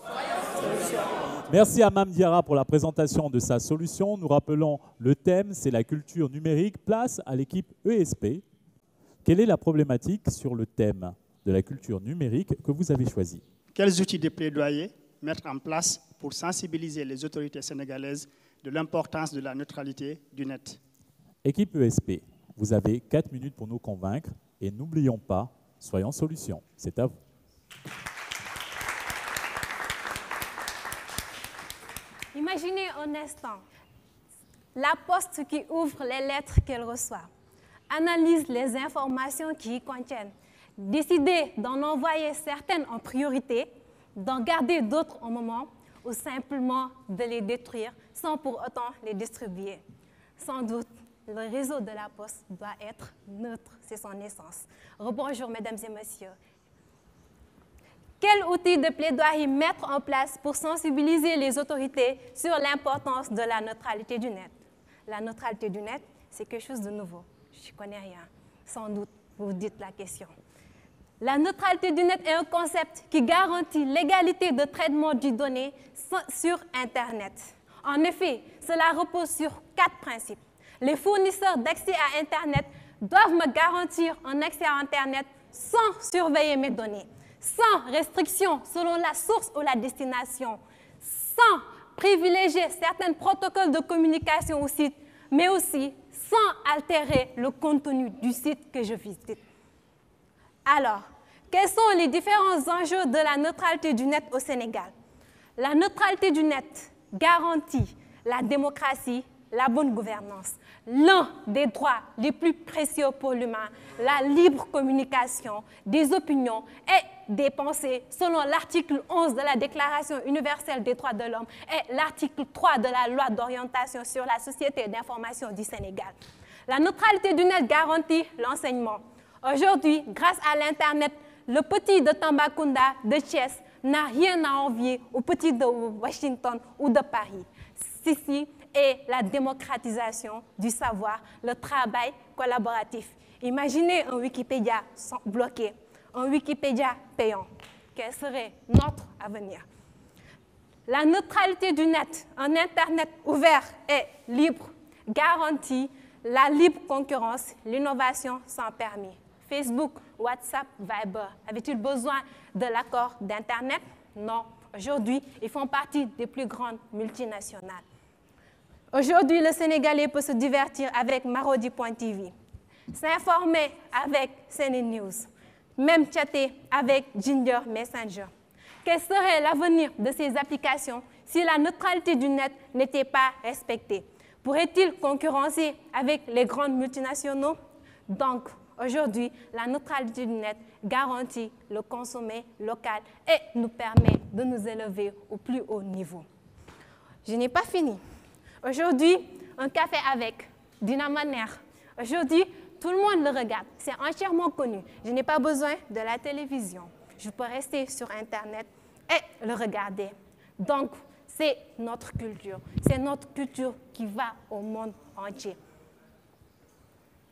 merci à Mame Diarra pour la présentation de sa solution. Nous rappelons le thème, c'est la culture numérique. Place à l'équipe ESP. Quelle est la problématique sur le thème de la culture numérique que vous avez choisi? Quels outils de plaidoyer mettre en place pour sensibiliser les autorités sénégalaises de l'importance de la neutralité du net? Équipe ESP, vous avez 4 minutes pour nous convaincre et n'oublions pas, soyons solution. C'est à vous. Imaginez un instant la poste qui ouvre les lettres qu'elle reçoit, analyse les informations qui y contiennent, décider d'en envoyer certaines en priorité, d'en garder d'autres au moment, ou simplement de les détruire sans pour autant les distribuer. Sans doute, le réseau de la Poste doit être neutre, c'est son essence. Rebonjour, mesdames et messieurs. Quel outil de plaidoyer mettre en place pour sensibiliser les autorités sur l'importance de la neutralité du net? La neutralité du net, c'est quelque chose de nouveau. Je ne connais rien. Sans doute, vous vous dites la question. La neutralité du net est un concept qui garantit l'égalité de traitement des données sur Internet. En effet, cela repose sur 4 principes. Les fournisseurs d'accès à Internet doivent me garantir un accès à Internet sans surveiller mes données, sans restriction selon la source ou la destination, sans privilégier certains protocoles de communication au site, mais aussi sans altérer le contenu du site que je visite. Alors, quels sont les différents enjeux de la neutralité du net au Sénégal? La neutralité du net garantit la démocratie, la bonne gouvernance, l'un des droits les plus précieux pour l'humain, la libre communication des opinions et des pensées selon l'article 11 de la Déclaration universelle des droits de l'homme et l'article 3 de la loi d'orientation sur la société d'information du Sénégal. La neutralité du net garantit l'enseignement. Aujourd'hui, grâce à l'Internet, le petit de Tambacounda, de Thiès, n'a rien à envier au petit de Washington ou de Paris. Ceci est la démocratisation du savoir, le travail collaboratif. Imaginez un Wikipédia bloqué, un Wikipédia payant. Quel serait notre avenir? La neutralité du net, un Internet ouvert et libre, garantit la libre concurrence, l'innovation sans permis. Facebook, WhatsApp, Viber, avaient-ils besoin de l'accord d'Internet? Non. Aujourd'hui, ils font partie des plus grandes multinationales. Aujourd'hui, le Sénégalais peut se divertir avec Marodi.tv, s'informer avec CNews, même chatter avec Ginger Messenger. Quel serait l'avenir de ces applications si la neutralité du net n'était pas respectée? Pourrait-il concurrencer avec les grandes multinationaux? Donc, aujourd'hui, la neutralité du net garantit le consommé local et nous permet de nous élever au plus haut niveau. Je n'ai pas fini. Aujourd'hui, un café avec Dinamaner. Aujourd'hui, tout le monde le regarde. C'est entièrement connu. Je n'ai pas besoin de la télévision. Je peux rester sur Internet et le regarder. Donc, c'est notre culture. C'est notre culture qui va au monde entier.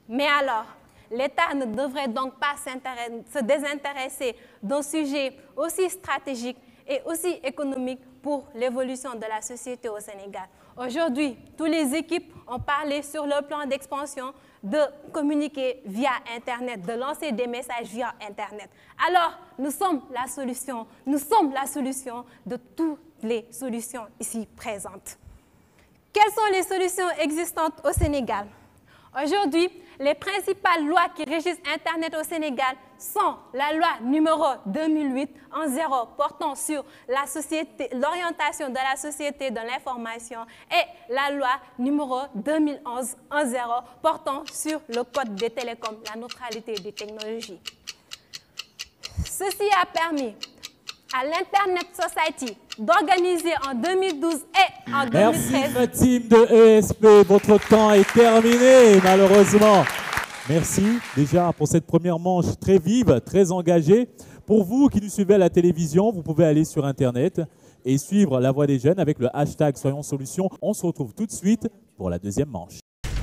Mais alors, l'État ne devrait donc pas se désintéresser d'un sujet aussi stratégique et aussi économique pour l'évolution de la société au Sénégal. Aujourd'hui, toutes les équipes ont parlé sur le plan d'expansion de communiquer via Internet, de lancer des messages via Internet. Alors, nous sommes la solution de toutes les solutions ici présentes. Quelles sont les solutions existantes au Sénégal? Aujourd'hui, les principales lois qui régissent Internet au Sénégal sont la loi numéro 2008-10 portant sur l'orientation de la société de l'information et la loi numéro 2011-10 portant sur le code des télécoms, la neutralité des technologies. Ceci a permis à l'Internet Society d'organiser en 2012 et en 2013. Merci Fatim de ESP, votre temps est terminé malheureusement. Merci déjà pour cette première manche très vive, très engagée. Pour vous qui nous suivez à la télévision, vous pouvez aller sur Internet et suivre La Voix des Jeunes avec le hashtag Soyons Solutions. On se retrouve tout de suite pour la deuxième manche.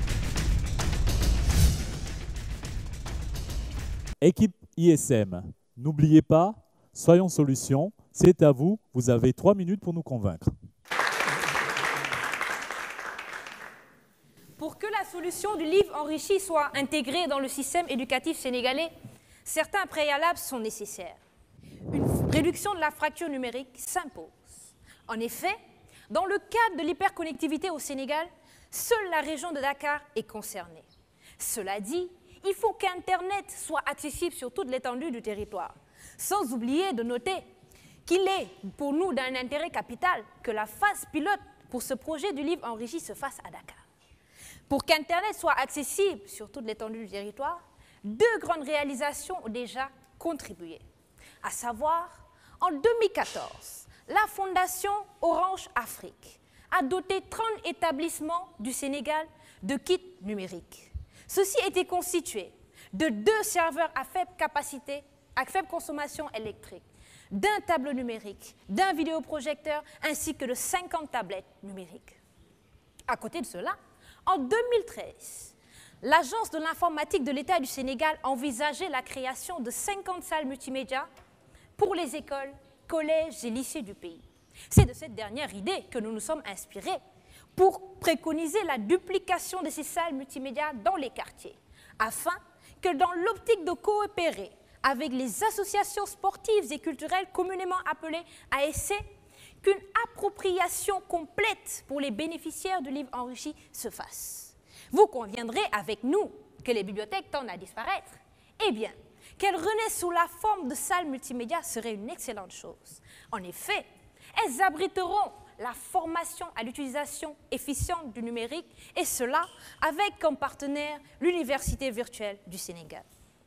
Équipe ISM, n'oubliez pas, Soyons Solutions, c'est à vous. Vous avez 3 minutes pour nous convaincre. Pour que la solution du livre enrichi soit intégrée dans le système éducatif sénégalais, certains préalables sont nécessaires. Une réduction de la fracture numérique s'impose. En effet, dans le cadre de l'hyperconnectivité au Sénégal, seule la région de Dakar est concernée. Cela dit, il faut qu'Internet soit accessible sur toute l'étendue du territoire. Sans oublier de noter qu'il est pour nous d'un intérêt capital que la phase pilote pour ce projet du livre enrichi se fasse à Dakar. Pour qu'Internet soit accessible sur toute l'étendue du territoire, 2 grandes réalisations ont déjà contribué. À savoir, en 2014, la Fondation Orange Afrique a doté 30 établissements du Sénégal de kits numériques. Ceci était constitué de 2 serveurs à faible capacité, à faible consommation électrique, d'un tableau numérique, d'un vidéoprojecteur, ainsi que de 50 tablettes numériques. À côté de cela, en 2013, l'Agence de l'informatique de l'État du Sénégal envisageait la création de 50 salles multimédia pour les écoles, collèges et lycées du pays. C'est de cette dernière idée que nous nous sommes inspirés pour préconiser la duplication de ces salles multimédia dans les quartiers, afin que dans l'optique de coopérer avec les associations sportives et culturelles communément appelées ASC, qu'une appropriation complète pour les bénéficiaires du livre enrichi se fasse. Vous conviendrez avec nous que les bibliothèques tendent à disparaître. Eh bien, qu'elles renaissent sous la forme de salles multimédia serait une excellente chose. En effet, elles abriteront la formation à l'utilisation efficiente du numérique, et cela avec comme partenaire l'Université virtuelle du Sénégal.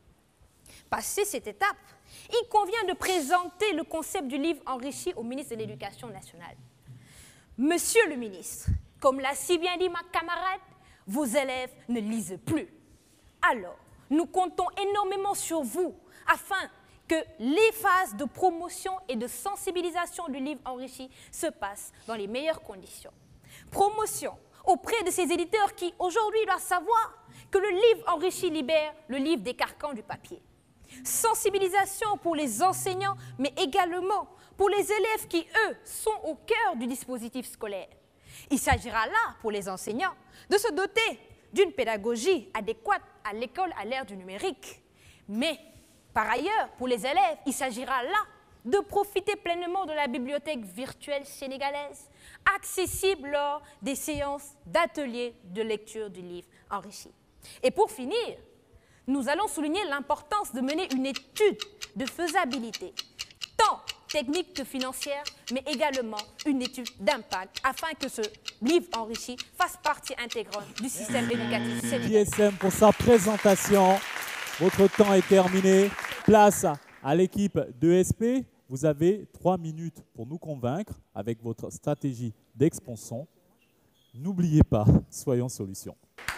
Passé cette étape, il convient de présenter le concept du livre enrichi au ministre de l'Éducation nationale. Monsieur le ministre, comme l'a si bien dit ma camarade, vos élèves ne lisent plus. Alors, nous comptons énormément sur vous afin que les phases de promotion et de sensibilisation du livre enrichi se passent dans les meilleures conditions. Promotion auprès de ces éditeurs qui, aujourd'hui, doivent savoir que le livre enrichi libère le livre des carcans du papier. Sensibilisation pour les enseignants, mais également pour les élèves qui, eux, sont au cœur du dispositif scolaire. Il s'agira là, pour les enseignants, de se doter d'une pédagogie adéquate à l'école à l'ère du numérique. Mais, par ailleurs, pour les élèves, il s'agira là de profiter pleinement de la bibliothèque virtuelle sénégalaise, accessible lors des séances d'ateliers de lecture du livre enrichi. Et pour finir, nous allons souligner l'importance de mener une étude de faisabilité, tant technique que financière, mais également une étude d'impact, afin que ce livre enrichi fasse partie intégrante du système éducatif sénégalais. ISM pour sa présentation. Votre temps est terminé. Place à l'équipe d'ESP. Vous avez 3 minutes pour nous convaincre avec votre stratégie d'expansion. N'oubliez pas, soyons solutions.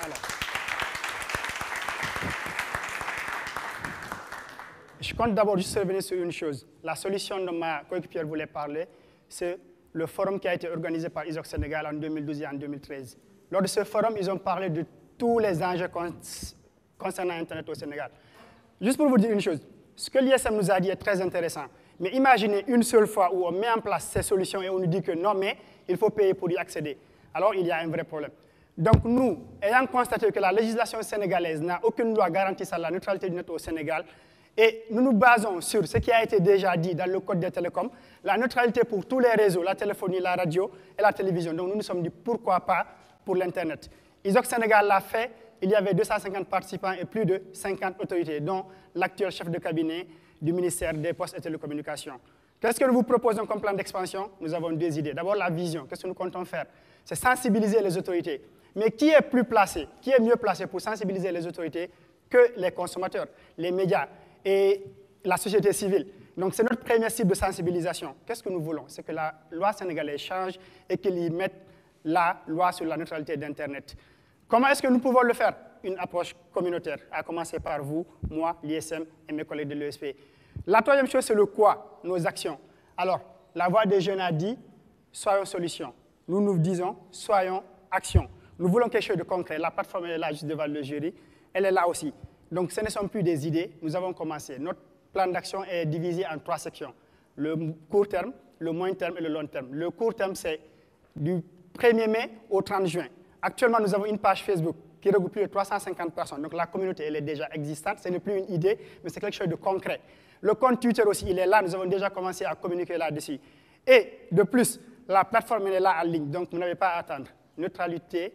Je compte d'abord juste revenir sur une chose. La solution dont ma coéquipière voulait parler, c'est le forum qui a été organisé par ISOC Sénégal en 2012 et en 2013. Lors de ce forum, ils ont parlé de tous les enjeux concernant Internet au Sénégal. Juste pour vous dire une chose, ce que l'ISM nous a dit est très intéressant. Mais imaginez une seule fois où on met en place ces solutions et on nous dit que non, mais il faut payer pour y accéder. Alors, il y a un vrai problème. Donc, nous, ayant constaté que la législation sénégalaise n'a aucune loi garantissant la neutralité du net au Sénégal, et nous nous basons sur ce qui a été déjà dit dans le Code des télécoms, la neutralité pour tous les réseaux, la téléphonie, la radio et la télévision. Donc, nous nous sommes dit pourquoi pas pour l'Internet. ISOC Sénégal l'a fait. Il y avait 250 participants et plus de 50 autorités, dont l'actuel chef de cabinet du ministère des Postes et Télécommunications. Qu'est-ce que nous vous proposons comme plan d'expansion? Nous avons deux idées. D'abord, la vision. Qu'est-ce que nous comptons faire? C'est sensibiliser les autorités. Mais qui est plus placé, qui est mieux placé pour sensibiliser les autorités que les consommateurs, les médias et la société civile? Donc, c'est notre première cible de sensibilisation. Qu'est-ce que nous voulons? C'est que la loi sénégalaise change et qu'il y mette la loi sur la neutralité d'Internet. Comment est-ce que nous pouvons le faire? Une approche communautaire, à commencer par vous, moi, l'ISM et mes collègues de l'ESP. La troisième chose, c'est le quoi, nos actions. Alors, la voix des jeunes a dit, soyons solutions. Nous nous disons, soyons action. Nous voulons quelque chose de concret. La plateforme est là juste devant le jury. Elle est là aussi. Donc, ce ne sont plus des idées. Nous avons commencé. Notre plan d'action est divisé en 3 sections. Le court terme, le moyen terme et le long terme. Le court terme, c'est du 1er mai au 30 juin. Actuellement, nous avons une page Facebook qui regroupe plus de 350 personnes. Donc, la communauté, elle est déjà existante. Ce n'est plus une idée, mais c'est quelque chose de concret. Le compte Twitter aussi, il est là. Nous avons déjà commencé à communiquer là-dessus. Et de plus, la plateforme, elle est là en ligne. Donc, vous n'avez pas à attendre. Neutralité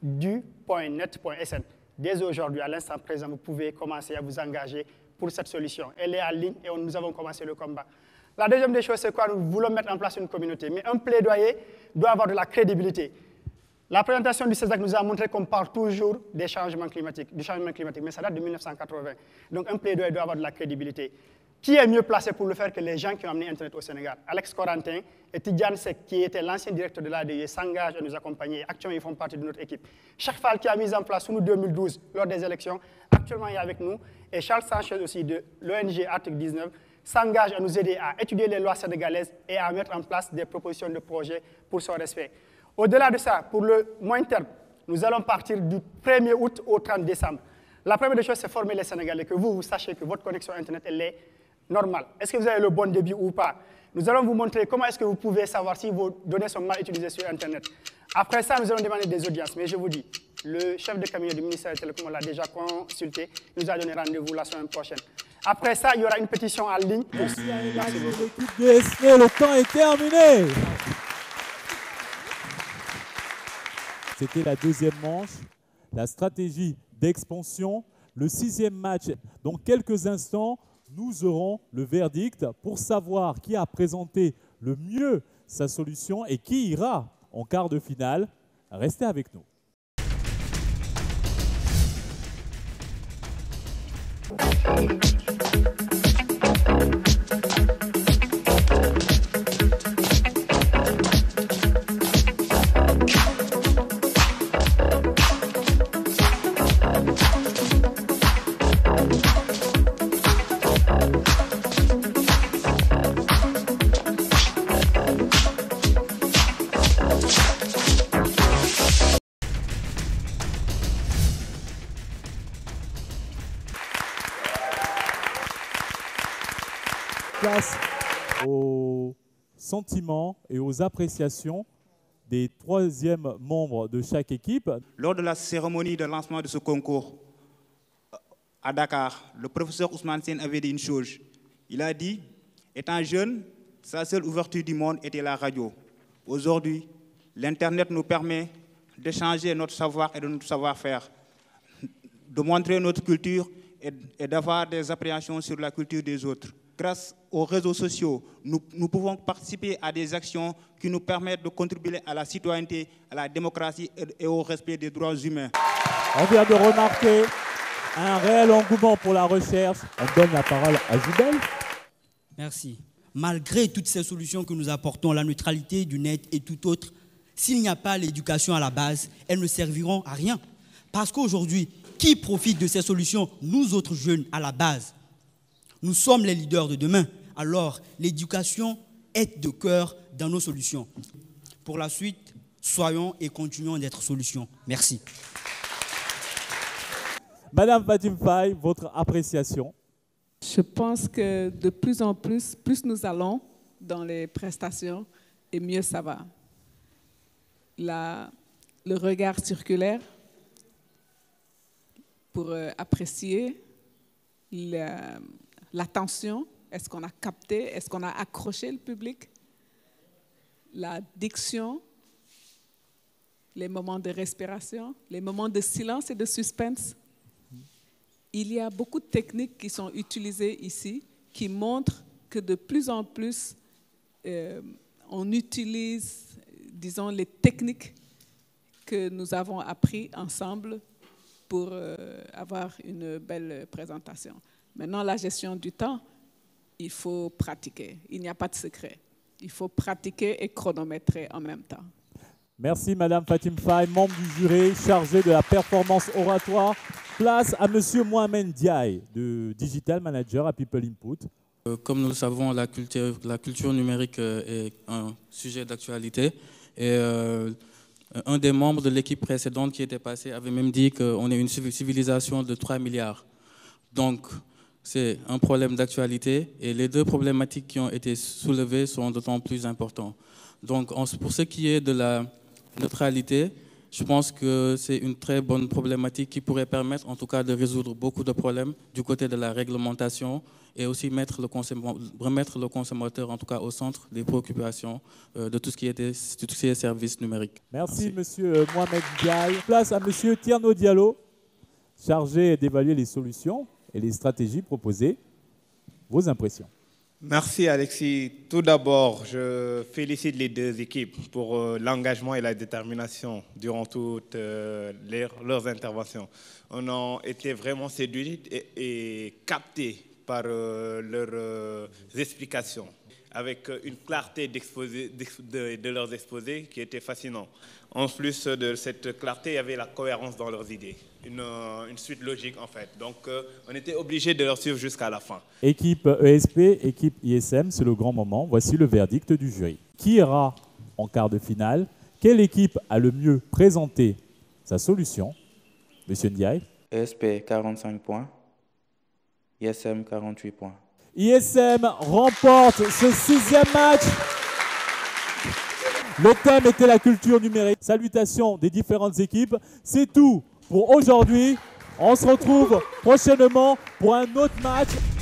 du.net.sn. Dès aujourd'hui, à l'instant présent, vous pouvez commencer à vous engager pour cette solution. Elle est en ligne et nous avons commencé le combat. La deuxième des choses, c'est quoi? Nous voulons mettre en place une communauté. Mais un plaidoyer doit avoir de la crédibilité. La présentation du CESAC nous a montré qu'on parle toujours des changements climatiques, du changement climatique, mais ça date de 1980. Donc un plaidoyer doit avoir de la crédibilité. Qui est mieux placé pour le faire que les gens qui ont amené Internet au Sénégal? Alex Corentin et Tidjane Sek, qui était l'ancien directeur de l'ADE, s'engagent à nous accompagner. Actuellement, ils font partie de notre équipe. Cheikh Fall, qui a mis en place sous nous 2012, lors des élections, actuellement, il est avec nous. Et Charles Sanchez aussi, de l'ONG Article 19, s'engage à nous aider à étudier les lois sénégalaises et à mettre en place des propositions de projets pour son respect. Au-delà de ça, pour le moyen terme, nous allons partir du 1er août au 30 décembre. La première des choses, c'est former les Sénégalais, que vous sachiez que votre connexion Internet, elle est normale. Est-ce que vous avez le bon débit ou pas? Nous allons vous montrer comment est-ce que vous pouvez savoir si vos données sont mal utilisées sur Internet. Après ça, nous allons demander des audiences. Mais je vous dis, le chef de cabinet du ministère des Télécoms l'a déjà consulté. Il nous a donné rendez-vous la semaine prochaine. Après ça, il y aura une pétition en ligne. Merci beaucoup. L'équipe de SP, le temps est terminé. C'était la deuxième manche, la stratégie d'expansion, le 6e match. Dans quelques instants, nous aurons le verdict pour savoir qui a présenté le mieux sa solution et qui ira en quart de finale. Restez avec nous. Place aux sentiments et aux appréciations des 3e membres de chaque équipe. Lors de la cérémonie de lancement de ce concours à Dakar, le professeur Ousmane Sène avait dit une chose. Il a dit, étant jeune, sa seule ouverture du monde était la radio. Aujourd'hui, l'Internet nous permet d'échanger notre savoir et de notre savoir-faire, de montrer notre culture et d'avoir des appréhensions sur la culture des autres. Grâce aux réseaux sociaux, nous pouvons participer à des actions qui nous permettent de contribuer à la citoyenneté, à la démocratie et au respect des droits humains. On vient de remarquer un réel engouement pour la recherche. On donne la parole à Joubel. Merci. Malgré toutes ces solutions que nous apportons, la neutralité du net et tout autre, s'il n'y a pas l'éducation à la base, elles ne serviront à rien. Parce qu'aujourd'hui, qui profite de ces solutions? Nous autres jeunes à la base. Nous sommes les leaders de demain. Alors, l'éducation est de cœur dans nos solutions. Pour la suite, soyons et continuons d'être solutions. Merci. Madame Fatim Faye, votre appréciation? Je pense que de plus en plus, plus nous allons dans les prestations, et mieux ça va. Le regard circulaire pour apprécier l'attention, est-ce qu'on a capté, est-ce qu'on a accroché le public, la diction, les moments de respiration, les moments de silence et de suspense. Il y a beaucoup de techniques qui sont utilisées ici qui montrent que de plus en plus, on utilise, disons, les techniques que nous avons appris ensemble pour avoir une belle présentation. Maintenant, la gestion du temps, il faut pratiquer. Il n'y a pas de secret. Il faut pratiquer et chronométrer en même temps. Merci Madame Fatim Faye, membre du jury chargé de la performance oratoire. Place à Monsieur Mohamed Diaye, de Digital Manager à People Input. Comme nous le savons, la culture numérique est un sujet d'actualité. Et un des membres de l'équipe précédente qui était passé avait même dit qu'on est une civilisation de 3 milliards. Donc, c'est un problème d'actualité et les deux problématiques qui ont été soulevées sont d'autant plus importantes. Donc, pour ce qui est de la neutralité, je pense que c'est une très bonne problématique qui pourrait permettre en tout cas de résoudre beaucoup de problèmes du côté de la réglementation et aussi remettre le consommateur en tout cas au centre des préoccupations de tout ce qui est services numériques. Merci Monsieur Mohamed Diaye. Place à Monsieur Tierno Diallo, chargé d'évaluer les solutions et les stratégies proposées. Vos impressions? Merci Alexis. Tout d'abord, je félicite les deux équipes pour l'engagement et la détermination durant toutes leurs interventions. On a été vraiment séduits et captés par leurs explications, avec une clarté de leurs exposés qui était fascinant. En plus de cette clarté, il y avait la cohérence dans leurs idées, une suite logique en fait. Donc on était obligé de leur suivre jusqu'à la fin. Équipe ESP, équipe ISM, c'est le grand moment. Voici le verdict du jury. Qui ira en quart de finale? Quelle équipe a le mieux présenté sa solution? Monsieur Ndiaye. ESP 45 points, ISM 48 points. ISM remporte ce 6e match. Le thème était la culture numérique. Salutations des différentes équipes. C'est tout pour aujourd'hui. On se retrouve prochainement pour un autre match.